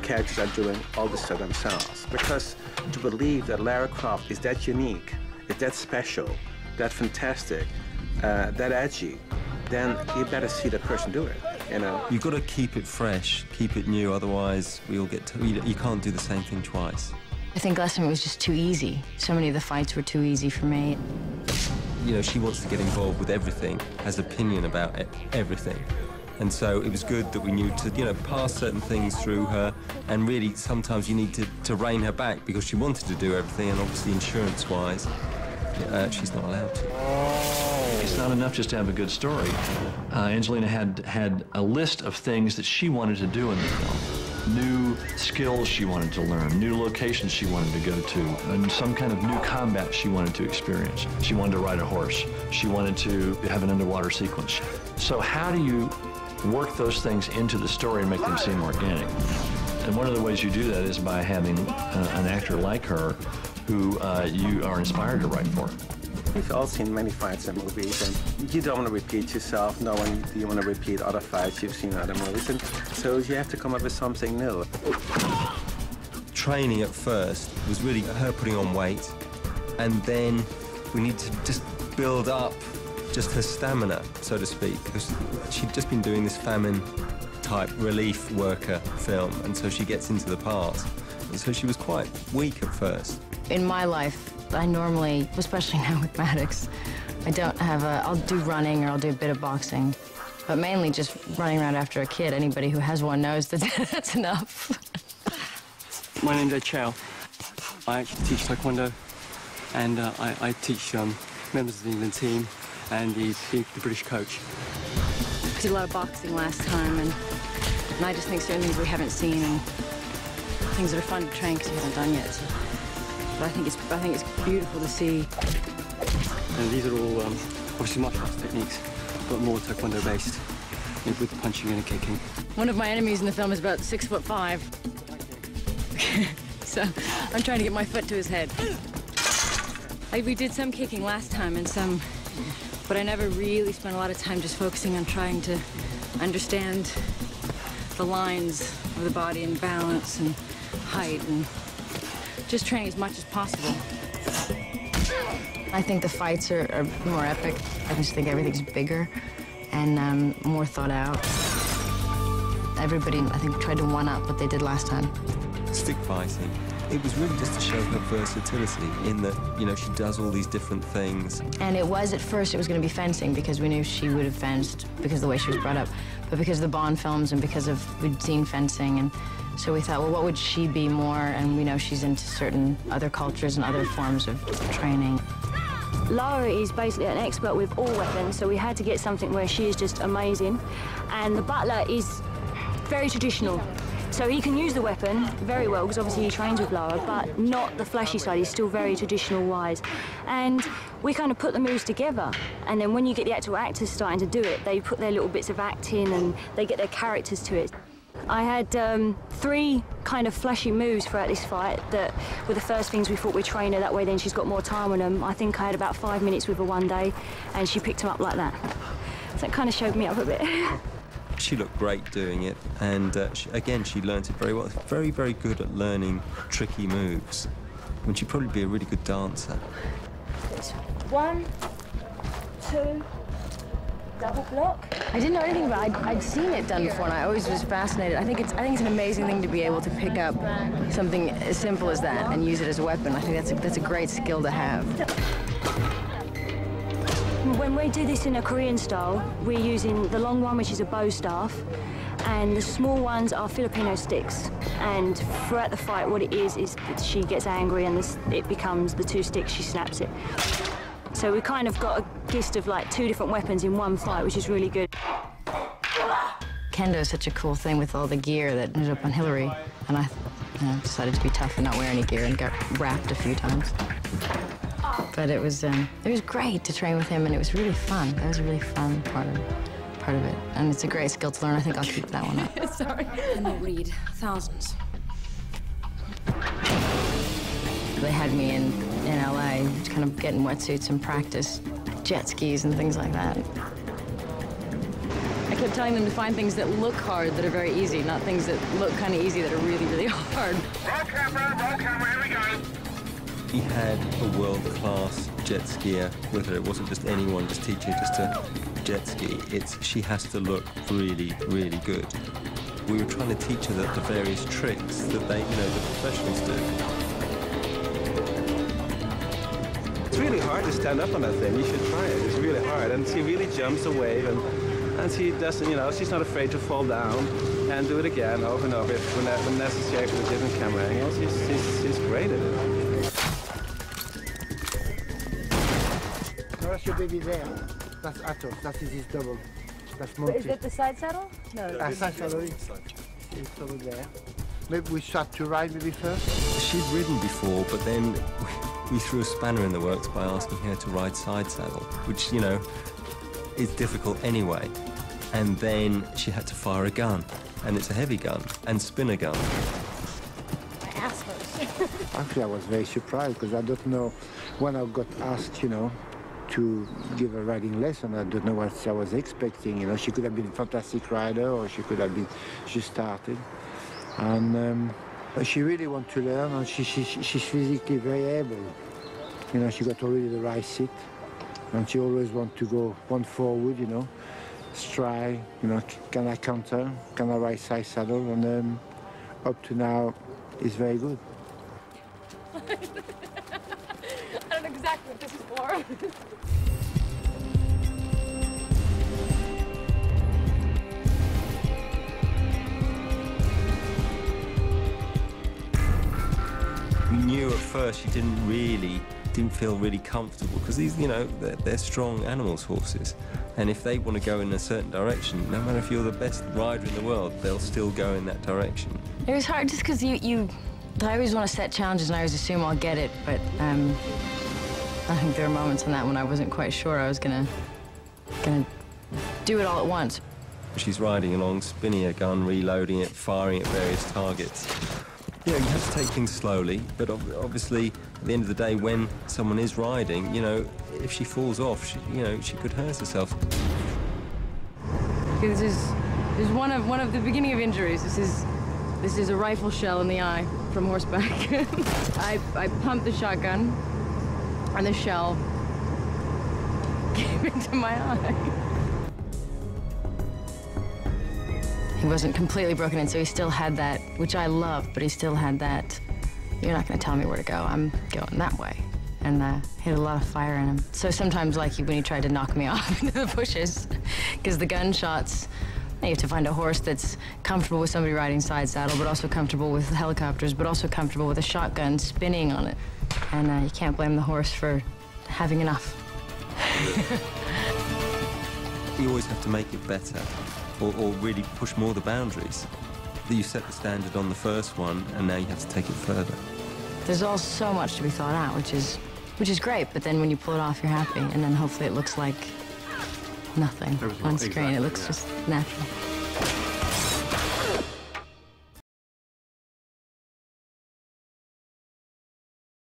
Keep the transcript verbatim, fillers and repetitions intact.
characters are doing all the stuff themselves. Because to believe that Lara Croft is that unique, is that special, that fantastic, uh, that edgy, then you better see that person do it, you know? You've got to keep it fresh, keep it new, otherwise we all get to, you, you can't do the same thing twice. I think last time it was just too easy. So many of the fights were too easy for me. You know, she wants to get involved with everything, has opinion about it, everything. And so it was good that we knew to, you know, pass certain things through her, and really sometimes you need to, to rein her back because she wanted to do everything, and obviously insurance-wise, uh, she's not allowed to. It's not enough just to have a good story. Uh, Angelina had, had a list of things that she wanted to do in the film. New skills she wanted to learn, new locations she wanted to go to, and some kind of new combat she wanted to experience. She wanted to ride a horse. She wanted to have an underwater sequence. So how do you work those things into the story and make them seem organic? And one of the ways you do that is by having uh, an actor like her who uh, you are inspired to write for. We've all seen many fights in movies, and you don't want to repeat yourself. No one, you want to repeat other fights you've seen in other movies, and so you have to come up with something new. Training at first was really her putting on weight, and then we need to just build up just her stamina, so to speak, because she'd just been doing this famine-type relief worker film, and so she gets into the part. And so she was quite weak at first. In my life, I normally, especially now with Maddox, I don't have a, I'll do running or I'll do a bit of boxing, but mainly just running around after a kid. Anybody who has one knows that that's enough. My name's Ed Chow. I actually teach Taekwondo, and uh, I, I teach um, members of the England team and the, the, the British coach. I did a lot of boxing last time, and, and I just think certain things we haven't seen and things that are fun to train because we haven't done yet. So. But I think it's I think it's beautiful to see. And these are all um, obviously martial arts techniques, but more Taekwondo based, you know, with the punching and the kicking. One of my enemies in the film is about six foot five. So I'm trying to get my foot to his head. I, we did some kicking last time and some, but I never really spent a lot of time just focusing on trying to understand the lines of the body and balance and height and just training as much as possible. I think the fights are, are more epic. I just think everything's bigger and um, more thought out. Everybody, I think, tried to one-up what they did last time. Stick fighting. It was really just to show her versatility in that, you know, she does all these different things. And it was, at first, it was going to be fencing because we knew she would have fenced because of the way she was brought up. But because of the Bond films and because of, we'd seen fencing, and so we thought, well, what would she be more? And we know she's into certain other cultures and other forms of training. Lara is basically an expert with all weapons, so we had to get something where she is just amazing. And the butler is very traditional. So he can use the weapon very well, because obviously he trains with Lara, but not the flashy side. He's still very traditional-wise. And we kind of put the moves together. And then when you get the actual actors starting to do it, they put their little bits of acting and they get their characters to it. I had um, three kind of flashy moves throughout this fight that were the first things we thought we'd train her. That way then she's got more time on them. I think I had about five minutes with her one day, and she picked them up like that. So it kind of showed me up a bit. She looked great doing it, and uh, she, again, she learned it very well. Very, very good at learning tricky moves. I mean, she'd probably be a really good dancer. One, two, double block. I didn't know anything about it. I'd, I'd seen it done before, and I always was fascinated. I think it's I think it's an amazing thing to be able to pick up something as simple as that and use it as a weapon. I think that's a, that's a great skill to have. When we do this in a Korean style, we're using the long one, which is a bow staff, and the small ones are Filipino sticks. And throughout the fight, what it is, is that she gets angry and this, it becomes the two sticks, she snaps it. So we kind of got a gist of like two different weapons in one fight, which is really good. Kendo is such a cool thing with all the gear that ended up on Hillary, and I you know, decided to be tough and not wear any gear and got wrapped a few times. But it was um, it was great to train with him, and it was really fun. That was a really fun part of part of it, and it's a great skill to learn. I think I'll keep that one up. Sorry. And they'll read thousands. They had me in in L A, kind of getting wetsuits and practice jet skis and things like that. I t telling them to find things that look hard that are very easy, not things that look kind of easy that are really, really hard. Roll camera, roll camera, here we go. He had a world-class jet skier with her. It wasn't just anyone just teaching her just to jet ski. It's she has to look really, really good. We were trying to teach her the, the various tricks that they, you know, the professionals do. It's really hard to stand up on that thing. You should try it. It's really hard. And she really jumps a wave, and, and she doesn't, you know, she's not afraid to fall down and do it again over and over if when, when necessary for the different camera angles. She's, she's, she's great at it. That's your baby there. That's Atos. That is his double. That's Monty. But is that the side saddle? No. Uh, side saddle. It's over there. Maybe we start to ride maybe first. She'd ridden before, but then we threw a spanner in the works by asking her to ride side saddle, which, you know, is difficult anyway. And then she had to fire a gun, and it's a heavy gun, and spin a gun. My ass hurts. Actually, I was very surprised because I don't know when I got asked, you know, to give a riding lesson. I don't know what I was expecting. You know, she could have been a fantastic rider, or she could have been. She started, and um, she really wants to learn, and she, she she's physically very able. You know, she got already the right seat, and she always wants to go one forward. You know, stride. You know, can I counter? Can I ride side saddle? And um, up to now, is very good. I don't know exactly what this is for. We knew at first she didn't really, didn't feel really comfortable because these, you know, they're, they're strong animals, horses. And if they want to go in a certain direction, no matter if you're the best rider in the world, they'll still go in that direction. It was hard just because you, you, I always want to set challenges and I always assume I'll get it, but um, I think there were moments on that when I wasn't quite sure I was gonna, gonna do it all at once. She's riding along, spinning a gun, reloading it, firing at various targets. You know, you have to take things slowly, but ob obviously, at the end of the day, when someone is riding, you know, if she falls off, she, you know, she could hurt herself. This is, this is one of one of the beginning of injuries. This is, this is a rifle shell in the eye from horseback. I I pumped the shotgun, and the shell came into my eye. He wasn't completely broken in, so he still had that, which I love, but he still had that, you're not going to tell me where to go, I'm going that way. And uh, he had a lot of fire in him. So sometimes, like when he tried to knock me off into the bushes, because the gunshots, you have to find a horse that's comfortable with somebody riding side saddle, but also comfortable with helicopters, but also comfortable with a shotgun spinning on it. And uh, you can't blame the horse for having enough. You always have to make it better. Or, or really push more the boundaries. You set the standard on the first one, and now you have to take it further. There's all so much to be thought out, which is, which is great, but then when you pull it off, you're happy, and then hopefully it looks like nothing on screen. It looks just natural.